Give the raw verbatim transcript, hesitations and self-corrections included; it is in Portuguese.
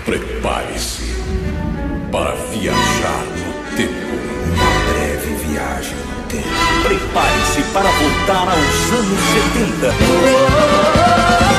Prepare-se para viajar no tempo. Uma breve viagem no tempo. Prepare-se para voltar aos anos setenta.